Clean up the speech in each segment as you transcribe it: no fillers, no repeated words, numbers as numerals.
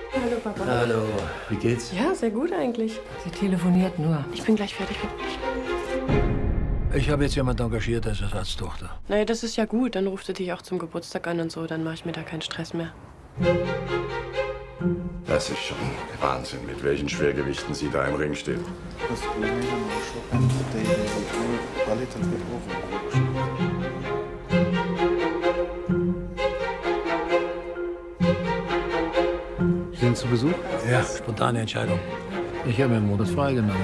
Hallo, Papa. Hallo, wie geht's? Ja, sehr gut eigentlich. Sie telefoniert nur. Ich bin gleich fertig. Ich habe jetzt jemanden engagiert als Ersatztochter. Naja, das ist ja gut. Dann ruft sie dich auch zum Geburtstag an und so. Dann mache ich mir da keinen Stress mehr. Das ist schon Wahnsinn, mit welchen Schwergewichten sie da im Ring steht. Sie sind zu Besuch? Ja, spontane Entscheidung. Ich habe mir einen Monat freigenommen.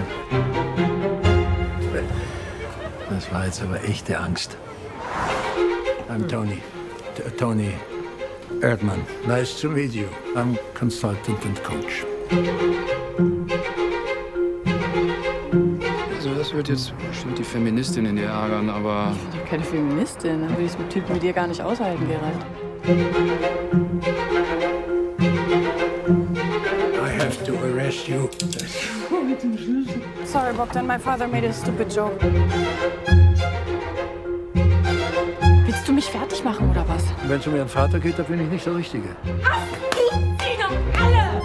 Das war jetzt aber echte Angst. I'm Tony. Tony Erdmann. Nice to meet you. I'm consultant and coach. Also das wird jetzt bestimmt die Feministin in dir ärgern, aber... Ich bin doch keine Feministin. Dann würde ich es mit Typen wie dir gar nicht aushalten, Gerald. I have to arrest you. Sorry, Bogdan, my father made a stupid joke. Willst du mich fertig machen, oder was? Wenn es um Ihren Vater geht, da bin ich nicht der Richtige. Die doch alle!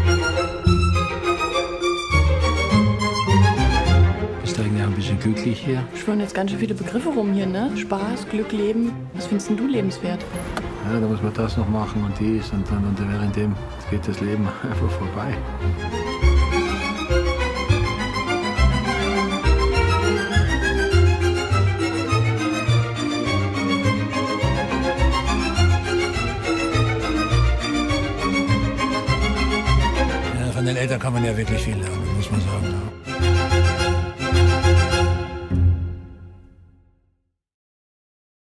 Bist du eigentlich auch ein bisschen glücklich hier? Schwören jetzt ganz schön viele Begriffe rum hier, ne? Spaß, Glück, Leben. Was findest denn du lebenswert? Ja, da muss man das noch machen und dies und dann und währenddem geht das Leben einfach vorbei. Ja, von den Eltern kann man ja wirklich viel lernen, muss man sagen.